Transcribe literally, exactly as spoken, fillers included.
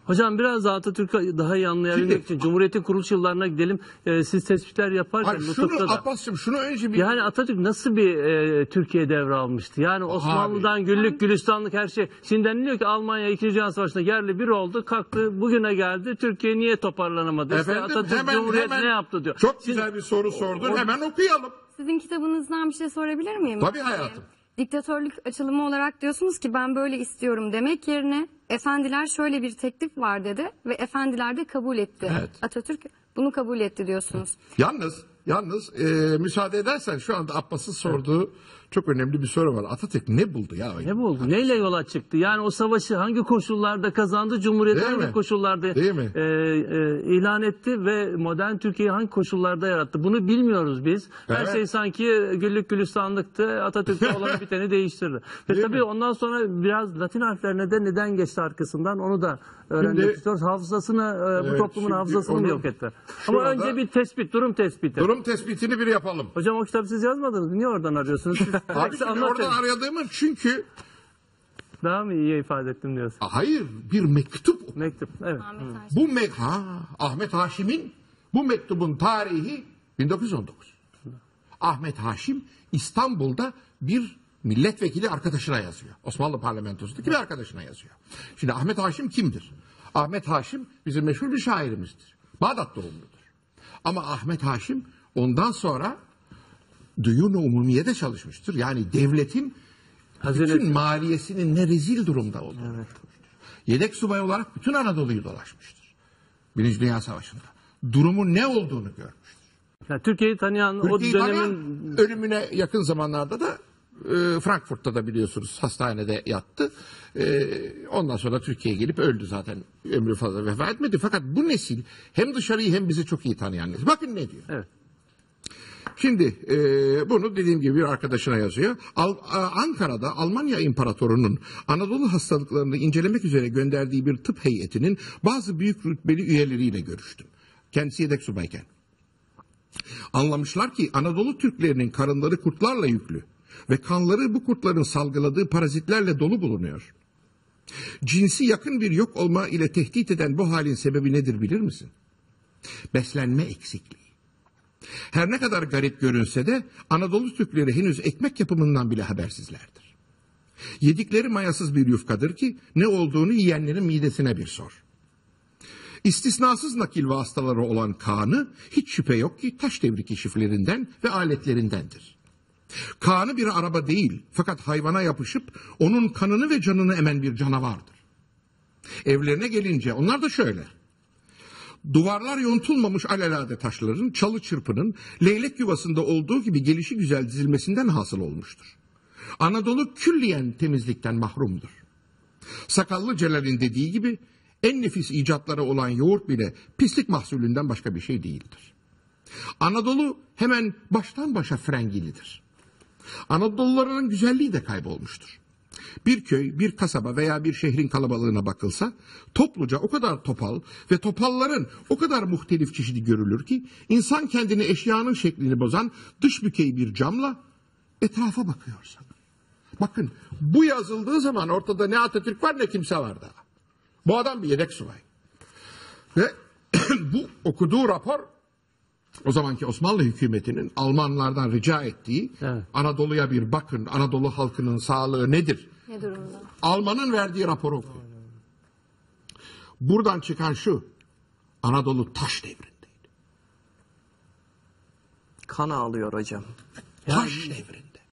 Hocam biraz daha Atatürk'ü daha iyi anlayabilmek Şimdi, için Cumhuriyet'in kuruluş yıllarına gidelim. Ee, siz tespitler yaparken hayır, şunu da, Abbas'cığım şunu önce bir... yani Atatürk nasıl bir e, Türkiye devralmıştı? Yani Osmanlı'dan Abi, güllük gülistanlık her şey. Şimdi deniliyor ki Almanya ikinci. Dünya Savaşı'nda yerli bir oldu, kalktı, bugüne geldi. Türkiye niye toparlanamadı? Efendim, işte Atatürk hemen, Cumhuriyet hemen, ne yaptı diyor. Çok Şimdi, güzel bir soru sordun. o, hemen okuyalım. Sizin kitabınızdan bir şey sorabilir miyim? Tabii hayatım. Diktatörlük açılımı olarak diyorsunuz ki ben böyle istiyorum demek yerine efendiler şöyle bir teklif var dedi ve efendiler de kabul etti. Evet. Atatürk bunu kabul etti diyorsunuz. Yalnız, yalnız e, müsaade edersen şu anda Abbas'ın sorduğu çok önemli bir soru var. Atatürk ne buldu ya? Ne buldu? Neyle yola çıktı? Yani o savaşı hangi koşullarda kazandı? Cumhuriyeti Değil hangi mi? koşullarda Değil mi? E, e, ilan etti ve modern Türkiye'yi hangi koşullarda yarattı? Bunu bilmiyoruz biz. Her Evet. şey sanki güllük gülistanlıktı. Atatürk'te olan biteni değiştirdi. Ve Değil tabii mi? ondan sonra biraz Latin harflerine de neden geçti arkasından onu da öğrenmek Şimdi- istiyoruz. Hafızasını, e, bu Evet, toplumun şimdi hafızasını mı onu- yok etti? şu Ama anda- önce bir tespit, durum tespiti. Durum tespitini bir yapalım. Hocam o kitabı siz yazmadınız. Niye oradan arıyorsunuz? Siz Abi şimdi anlatın. oradan aradığımız çünkü Daha mı iyi ifade ettim diyorsun? hayır bir mektup. Mektup. Evet. Ahmet Haşim. Bu me ha, Ahmet Haşim'in bu mektubun tarihi bin dokuz yüz on dokuz. Ahmet Haşim İstanbul'da bir milletvekili arkadaşına yazıyor. Osmanlı parlamentosundaki bir arkadaşına yazıyor. Şimdi Ahmet Haşim kimdir? Ahmet Haşim bizim meşhur bir şairimizdir. Bağdat doğumludur. Ama Ahmet Haşim ondan sonra Duyun-u Umumiye'de çalışmıştır. Yani devletin Hazine- bütün maliyesinin ne rezil durumda olduğunu. Evet. Yedek subay olarak bütün Anadolu'yu dolaşmıştır. Birinci Dünya Savaşı'nda. Durumun ne olduğunu görmüştür. Yani Türkiye'yi tanıyan Türkiye'yi o dönemin tanıyan, ölümüne yakın zamanlarda da e, Frankfurt'ta da biliyorsunuz hastanede yattı. E, ondan sonra Türkiye'ye gelip öldü zaten. Ömrü fazla vefat etmedi. Fakat bu nesil hem dışarıyı hem bizi çok iyi tanıyan nesil. Bakın ne diyor. evet. Şimdi e, bunu dediğim gibi bir arkadaşına yazıyor. Al, a, Ankara'da Almanya İmparatoru'nun Anadolu hastalıklarını incelemek üzere gönderdiği bir tıp heyetinin bazı büyük rütbeli üyeleriyle görüştüm. Kendisi yedek subayken. Anlamışlar ki Anadolu Türklerinin karınları kurtlarla yüklü ve kanları bu kurtların salgıladığı parazitlerle dolu bulunuyor. Cinsi yakın bir yok olma ile tehdit eden bu halin sebebi nedir bilir misin? Beslenme eksikliği. Her ne kadar garip görünse de Anadolu Türkleri henüz ekmek yapımından bile habersizlerdir. Yedikleri mayasız bir yufkadır ki ne olduğunu yiyenlerin midesine bir sor. İstisnasız nakil vasıtaları olan Kaan'ı hiç şüphe yok ki taş devri keşiflerinden ve aletlerindendir. Kaan'ı bir araba değil fakat hayvana yapışıp onun kanını ve canını emen bir canavardır. Evlerine gelince onlar da şöyle. Duvarlar yontulmamış alelade taşların, çalı çırpının leylek yuvasında olduğu gibi gelişi güzel dizilmesinden hasıl olmuştur. Anadolu külliyen temizlikten mahrumdur. Sakallı Celal'in dediği gibi en nefis icatları olan yoğurt bile pislik mahsulünden başka bir şey değildir. Anadolu hemen baştan başa frengilidir. Anadoluların güzelliği de kaybolmuştur. Bir köy, bir kasaba veya bir şehrin kalabalığına bakılsa topluca o kadar topal ve topalların o kadar muhtelif çeşidi görülür ki insan kendini eşyanın şeklini bozan dış bükey bir camla etrafa bakıyor sana. Bakın bu yazıldığı zaman ortada ne Atatürk var ne kimse var daha. Bu adam bir yedek subay. Ve bu okuduğu rapor o zamanki Osmanlı hükümetinin Almanlardan rica ettiği Evet. Anadolu'ya bir bakın, Anadolu halkının sağlığı nedir? Ne durumda? Alman'ın verdiği raporu okuyun. Buradan çıkan şu, Anadolu taş devrindeydi. Kan ağlıyor hocam. Taş devrinde.